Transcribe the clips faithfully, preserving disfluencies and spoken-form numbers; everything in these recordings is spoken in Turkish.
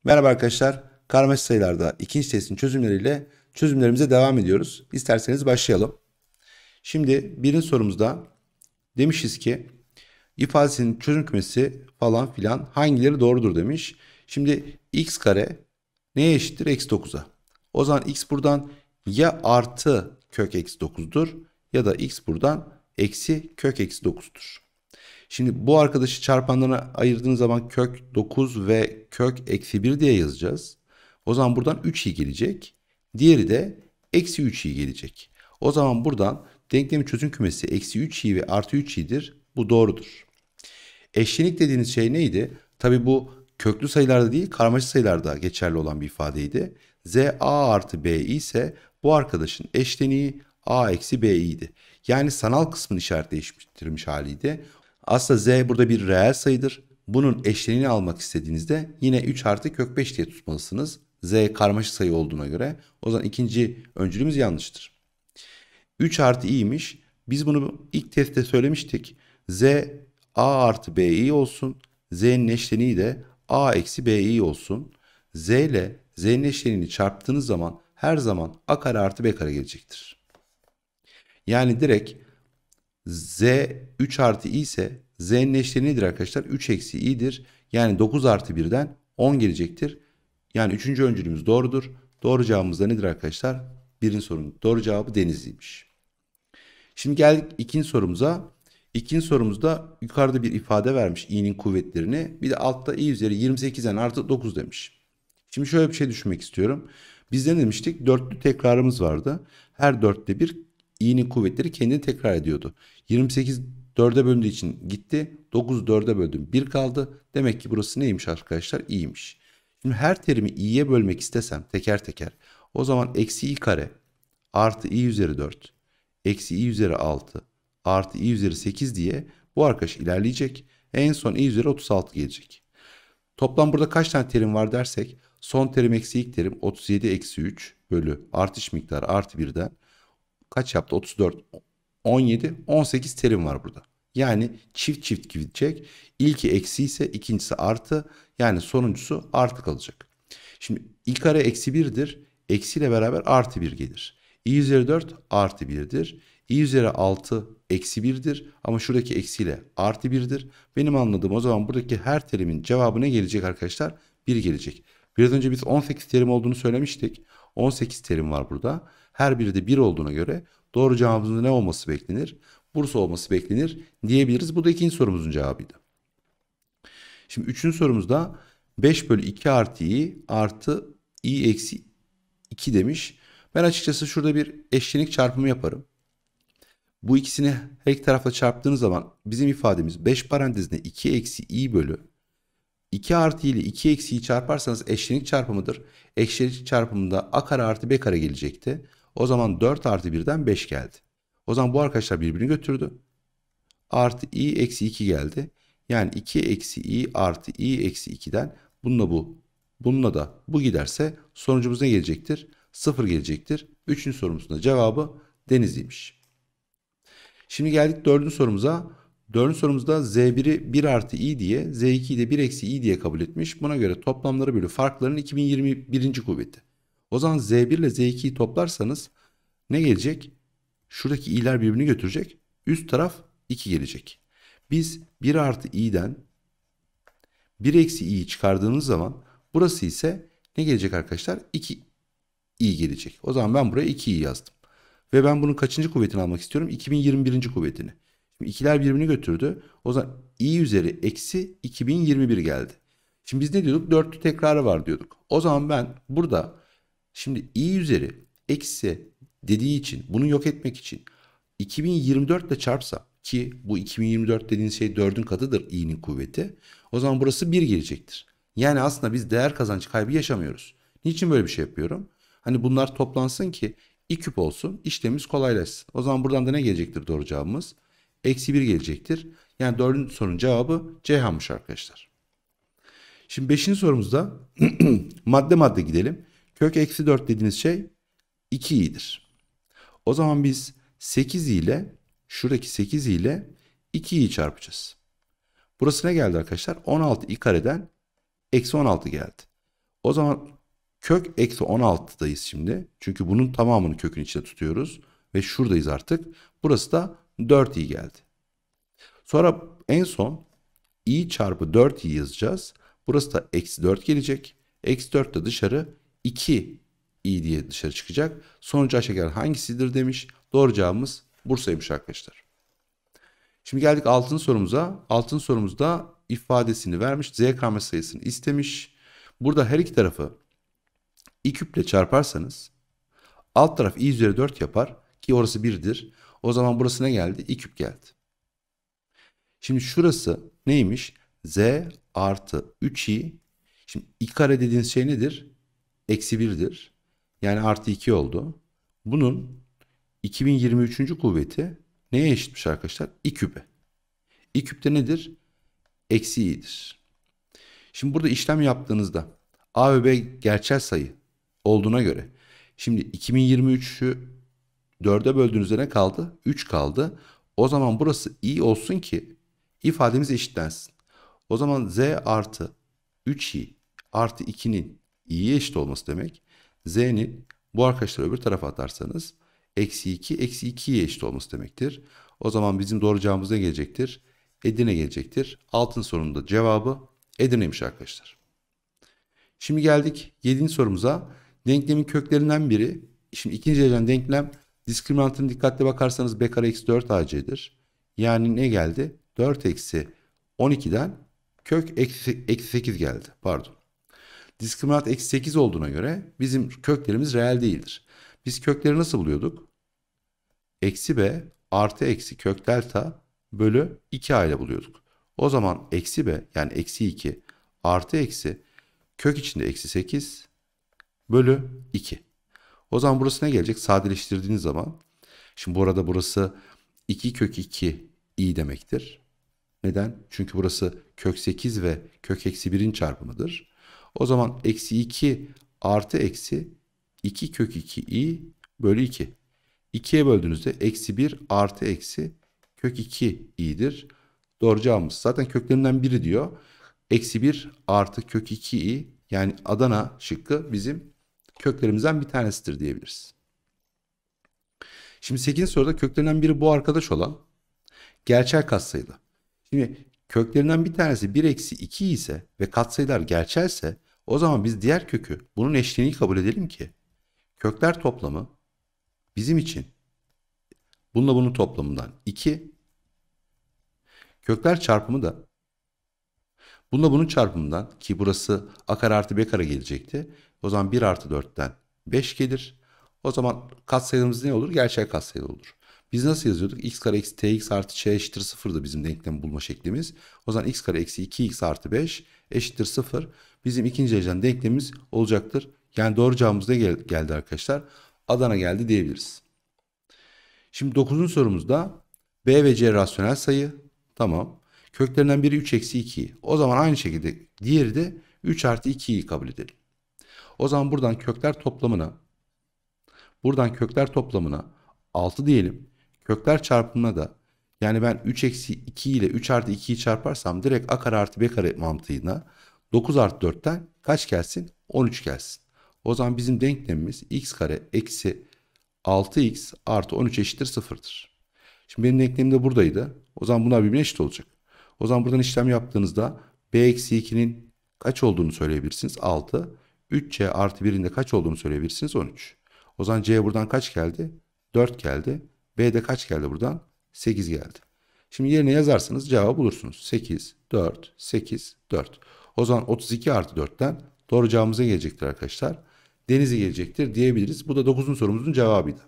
Merhaba arkadaşlar. Karmaşık sayılarda ikinci testin çözümleriyle çözümlerimize devam ediyoruz. İsterseniz başlayalım. Şimdi birinci sorumuzda demişiz ki ifadesinin çözüm kümesi falan filan hangileri doğrudur demiş. Şimdi x kare neye eşittir? Eksi dokuza. O zaman x buradan ya artı kök eksi dokuzdur ya da x buradan eksi kök eksi dokuzdur. Şimdi bu arkadaşı çarpanlarına ayırdığınız zaman kök dokuz ve kök eksi bir diye yazacağız. O zaman buradan üç i gelecek. Diğeri de eksi üç i gelecek. O zaman buradan denklemin çözüm kümesi eksi üç i ve artı üç i'dir. Bu doğrudur. Eşlenik dediğiniz şey neydi? Tabi bu köklü sayılarda değil karmaşık sayılarda geçerli olan bir ifadeydi. Z a artı b ise bu arkadaşın eşleniği a eksi b i'ydi. Yani sanal kısmın işaret değiştirmiş haliydi. Aslında z burada bir reel sayıdır. Bunun eşleniğini almak istediğinizde yine üç artı kök beş diye tutmalısınız. Z karmaşık sayı olduğuna göre. O zaman ikinci öncülümüz yanlıştır. üç artı i'ymiş. Biz bunu ilk testte söylemiştik. Z a artı bi olsun. Z'nin eşleniği de a eksi bi olsun. Z ile z'nin eşleniğini çarptığınız zaman her zaman a kare artı b kare gelecektir. Yani direkt z üç artı i ise z'nin eşleniği nedir arkadaşlar? üç eksi i'dir. Yani dokuz artı birden on gelecektir. Yani üçüncü öncülümüz doğrudur. Doğru cevabımız da nedir arkadaşlar? Birinci sorunun doğru cevabı Denizli'ymiş. Şimdi geldik ikinci sorumuza. İkinci sorumuzda yukarıda bir ifade vermiş i'nin kuvvetlerini. Bir de altta i üzeri yirmi sekizden artı dokuz demiş. Şimdi şöyle bir şey düşünmek istiyorum. Biz ne demiştik? Dörtlü tekrarımız vardı. Her dörtte bir i'nin kuvvetleri kendini tekrar ediyordu. yirmi sekiz dörde bölündüğü için gitti. dokuz dörde böldüm bir kaldı. Demek ki burası neymiş arkadaşlar? i'ymiş. Şimdi her terimi i'ye bölmek istesem teker teker. O zaman eksi i kare artı i üzeri dört eksi i üzeri altı artı i üzeri sekiz diye bu arkadaş ilerleyecek. En son i üzeri otuz altı gelecek. Toplam burada kaç tane terim var dersek son terim eksi ilk terim otuz yedi eksi üç bölü artış miktarı artı birden kaç yaptı? otuz dört, on yedi, on sekiz terim var burada. Yani çift çift gidecek. İlki eksi ise ikincisi artı, yani sonuncusu artı kalacak. Şimdi i kare eksi birdir. Eksiyle beraber artı bir gelir. i üzeri dört artı birdir. i üzeri altı eksi birdir. Ama şuradaki eksiyle artı birdir. Benim anladığım o zaman buradaki her terimin cevabı ne gelecek arkadaşlar? bir gelecek. Biraz önce biz on sekiz terim olduğunu söylemiştik. on sekiz terim var burada. Her biri de bir olduğuna göre doğru cevabımızın ne olması beklenir? Bursa olması beklenir diyebiliriz. Bu da ikinci sorumuzun cevabıydı. Şimdi üçüncü sorumuzda beş bölü iki artı i artı i eksi iki demiş. Ben açıkçası şurada bir eşlenik çarpımı yaparım. Bu ikisini her iki tarafla çarptığınız zaman bizim ifademiz beş parantezinde iki eksi i bölü iki artı i ile iki eksiyi çarparsanız eşlenik çarpımıdır. Eşlenik çarpımında a kare artı b kare gelecekti. O zaman dört artı birden beş geldi. O zaman bu arkadaşlar birbirini götürdü. Artı i eksi iki geldi. Yani iki eksi i artı i eksi iki'den bununla bu, bununla da bu giderse sonucumuz ne gelecektir? sıfır gelecektir. Üçüncü sorumuzun da cevabı Denizli'ymiş. Şimdi geldik dördüncü sorumuza. Dördüncü sorumuzda z bir'i bir artı i diye, z iki'yi de bir eksi i diye kabul etmiş. Buna göre toplamları bölü farklarının iki bin yirmi birinci kuvveti. O zaman z bir ile z iki'yi toplarsanız ne gelecek? Şuradaki i'ler birbirini götürecek. Üst taraf iki gelecek. Biz bir artı i'den bir eksi i'yi çıkardığımız zaman burası ise ne gelecek arkadaşlar? iki i gelecek. O zaman ben buraya iki i yazdım. Ve ben bunun kaçıncı kuvvetini almak istiyorum? iki bin yirmi birinci kuvvetini. Şimdi ikiler birbirini götürdü. O zaman i üzeri eksi iki bin yirmi bir geldi. Şimdi biz ne diyorduk? Dörtlü tekrarı var diyorduk. O zaman ben burada şimdi i üzeri eksi dediği için bunu yok etmek için iki bin yirmi dört ile çarpsam ki bu iki bin yirmi dört dediğin şey dördün katıdır i'nin kuvveti. O zaman burası bir gelecektir. Yani aslında biz değer kazancı kaybı yaşamıyoruz. Niçin böyle bir şey yapıyorum? Hani bunlar toplansın ki i küp olsun, işlemimiz kolaylaşsın. O zaman buradan da ne gelecektir doğru cevabımız? Eksi bir gelecektir. Yani dördüncü sorunun cevabı Ceyhan'mış arkadaşlar. Şimdi beşinci sorumuzda madde madde gidelim. Kök eksi dört dediğiniz şey iki i'dir. O zaman biz sekiz ile şuradaki sekiz ile iki i'yi çarpacağız. Burası ne geldi arkadaşlar? on altı i kareden eksi on altı geldi. O zaman kök eksi on altıdayız şimdi. Çünkü bunun tamamını kökün içine tutuyoruz. Ve şuradayız artık. Burası da dört i geldi. Sonra en son i çarpı dört i yazacağız. Burası da eksi dört gelecek. Eksi dört de dışarı iki i diye dışarı çıkacak. Sonucu aşağı gelen hangisidir demiş. Doğru cevabımız Bursa'ymış arkadaşlar. Şimdi geldik altıncı sorumuza. altıncı sorumuzda ifadesini vermiş. Z karma sayısını istemiş. Burada her iki tarafı i küple çarparsanız alt taraf i üzeri dört yapar ki orası birdir. O zaman burası ne geldi? i küp geldi. Şimdi şurası neymiş? Z artı üç i. Şimdi i kare dediğiniz şey nedir? Eksi birdir. Yani artı iki oldu. Bunun iki bin yirmi üçüncü kuvveti neye eşitmiş arkadaşlar? i küpe. i küpte nedir? Eksi i'dir. Şimdi burada işlem yaptığınızda a ve b gerçel sayı olduğuna göre şimdi iki bin yirmi üçü dörde böldüğünüzde ne kaldı? üç kaldı. O zaman burası i olsun ki ifademiz eşitlensin. O zaman z artı üç i artı ikinin i'ye eşit olması demek. Z'nin bu arkadaşlar öbür tarafa atarsanız eksi iki eksi ikiye eşit olması demektir. O zaman bizim doğru cevabımız ne gelecektir? Edirne gelecektir. Altın sorunun da cevabı Edirne'ymiş arkadaşlar. Şimdi geldik yedinci sorumuza. Denklemin köklerinden biri. Şimdi ikinci dereceden denklem diskriminantına dikkatli bakarsanız b kare eksi dört ac'dir. Yani ne geldi? dört eksi on ikiden kök eksi, eksi sekiz geldi. Pardon. Diskriminant eksi sekiz olduğuna göre bizim köklerimiz reel değildir. Biz kökleri nasıl buluyorduk? Eksi b artı eksi kök delta bölü iki a ile buluyorduk. O zaman eksi b yani eksi iki artı eksi kök içinde eksi sekiz bölü iki. O zaman burası ne gelecek? Sadeleştirdiğiniz zaman. Şimdi bu arada burası iki kök iki i demektir. Neden? Çünkü burası kök sekiz ve kök eksi birin çarpımıdır. O zaman eksi iki artı eksi iki kök iki i bölü iki. ikiye böldüğünüzde eksi bir artı eksi kök iki i'dir. Doğru cevabımız. Zaten köklerinden biri diyor. Eksi bir artı kök iki i yani Adana şıkkı bizim köklerimizden bir tanesidir diyebiliriz. Şimdi sekizinci soruda köklerinden biri bu arkadaş olan gerçel katsayılı. Şimdi köklerinden bir tanesi bir eksi iki ise ve katsayılar gerçelse o zaman biz diğer kökü bunun eşleniği kabul edelim ki kökler toplamı bizim için bununla bunun toplamından iki, kökler çarpımı da bununla bunun çarpımından ki burası a kare artı b kare gelecekti. O zaman bir artı dörtten beş gelir. O zaman katsayımız ne olur? Gerçel katsayı olur. Biz nasıl yazıyorduk? X kare eksi tx artı ç eşittir sıfırdı bizim denklemi bulma şeklimiz. O zaman x kare eksi iki x artı beş eşittir sıfır. Bizim ikinci dereceden denklemimiz olacaktır. Yani doğru cevabımız ne gel geldi arkadaşlar? Adana geldi diyebiliriz. Şimdi dokuzuncu sorumuzda b ve c rasyonel sayı. Tamam. Köklerinden biri üç eksi iki. O zaman aynı şekilde diğeri de üç artı ikiyi kabul edelim. O zaman buradan kökler toplamına buradan kökler toplamına altı diyelim. Kökler çarpımına da yani ben üç eksi iki ile üç artı ikiyi çarparsam direkt a kare artı b kare mantığına dokuz artı dörtten kaç gelsin? on üç gelsin. O zaman bizim denklemimiz x kare eksi altı x artı on üç eşittir sıfırdır. Şimdi benim denklemim de buradaydı. O zaman bunlar birbirine eşit olacak. O zaman buradan işlem yaptığınızda b eksi ikinin kaç olduğunu söyleyebilirsiniz? altı. üç c artı birin de kaç olduğunu söyleyebilirsiniz? on üç. O zaman c buradan kaç geldi? dört geldi. B'de kaç geldi buradan? sekiz geldi. Şimdi yerine yazarsanız cevabı bulursunuz. sekiz, dört, sekiz, dört. O zaman otuz iki artı dörtten doğru cevabımıza gelecektir arkadaşlar. Denizli gelecektir diyebiliriz. Bu da dokuzuncu sorumuzun cevabıydı.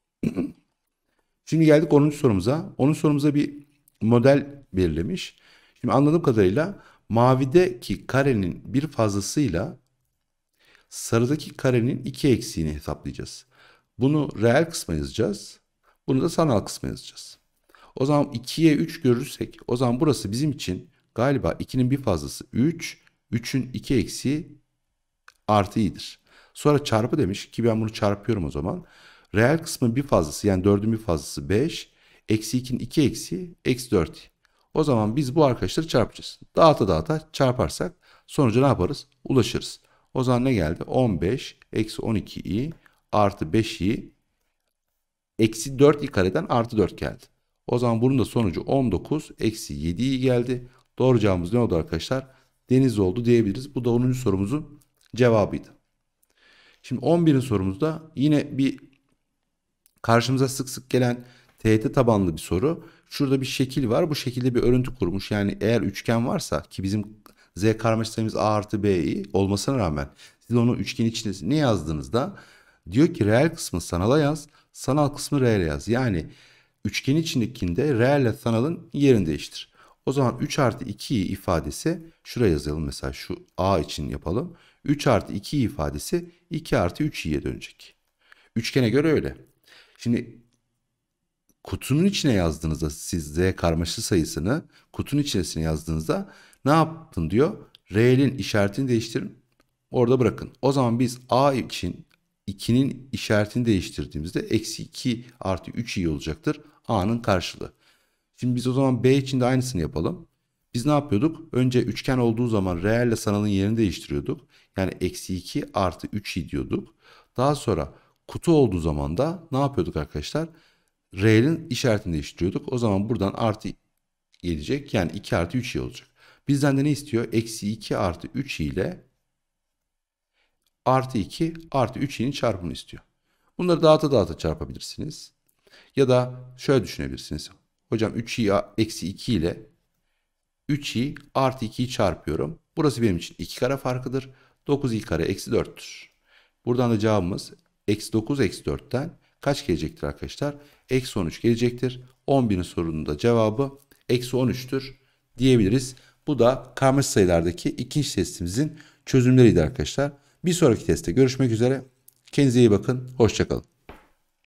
Şimdi geldik onuncu sorumuza. onuncu sorumuza bir model belirlemiş. Şimdi anladığım kadarıyla mavideki karenin bir fazlasıyla sarıdaki karenin iki eksiğini hesaplayacağız. Bunu reel kısma yazacağız. Bunu da sanal kısma yazacağız. O zaman ikiye üç görürsek o zaman burası bizim için galiba ikinin bir fazlası üç, üçün iki eksiği artı i'dir. Sonra çarpı demiş ki ben bunu çarpıyorum o zaman. Reel kısmın bir fazlası yani dördün bir fazlası beş. Eksi ikinin iki eksiği eksi dört. O zaman biz bu arkadaşları çarpacağız. Dağıta dağıta çarparsak sonuca ne yaparız? Ulaşırız. O zaman ne geldi? on beş eksi on iki i artı beş i eksi dört i kareden artı dört geldi. O zaman bunun da sonucu on dokuz eksi yedi i geldi. Doğru cevabımız ne oldu arkadaşlar? Deniz oldu diyebiliriz. Bu da onuncu sorumuzun cevabıydı. Şimdi on birinci sorumuzda yine bir karşımıza sık sık gelen T Y T tabanlı bir soru. Şurada bir şekil var. Bu şekilde bir örüntü kurmuş. Yani eğer üçgen varsa, ki bizim Z karmaşık sayımız A artı B'yi olmasına rağmen siz onu üçgen içinde ne yazdığınızda diyor ki reel kısmı sanala yaz, sanal kısmı reele yaz. Yani üçgen içindekinde reel ile sanalın yerini değiştir. O zaman üç artı iki ifadesi şuraya yazalım, mesela şu A için yapalım. üç artı iki ifadesi iki artı üç i'ye dönecek. Üçgene göre öyle. Şimdi kutunun içine yazdığınızda siz Z karmaşık sayısını kutunun içerisine yazdığınızda ne yapın diyor? Reel'in işaretini değiştirin. Orada bırakın. O zaman biz A için ikinin işaretini değiştirdiğimizde eksi iki artı üç i olacaktır. A'nın karşılığı. Şimdi biz o zaman B için de aynısını yapalım. Biz ne yapıyorduk? Önce üçgen olduğu zaman reel ile sanalın yerini değiştiriyorduk. Yani eksi iki artı üç i diyorduk. Daha sonra kutu olduğu zaman da ne yapıyorduk arkadaşlar? Reel'in işaretini değiştiriyorduk. O zaman buradan artı gelecek. Yani iki artı üç i olacak. Bizden de ne istiyor? Eksi iki artı üç i ile artı iki artı üç i'nin çarpımını istiyor. Bunları dağıta dağıta çarpabilirsiniz. Ya da şöyle düşünebilirsiniz. Hocam üç i eksi iki ile üç i artı ikiyi çarpıyorum. Burası benim için iki kare farkıdır. dokuz i kare eksi dörttür. Buradan da cevabımız eksi dokuz eksi dörtten kaç gelecektir arkadaşlar? Eksi on üç gelecektir. on birin sorunun da cevabı eksi on üçtür diyebiliriz. Bu da karmaşık sayılardaki ikinci testimizin çözümleriydi arkadaşlar. Bir sonraki testte görüşmek üzere. Kendinize iyi bakın. Hoşça kalın.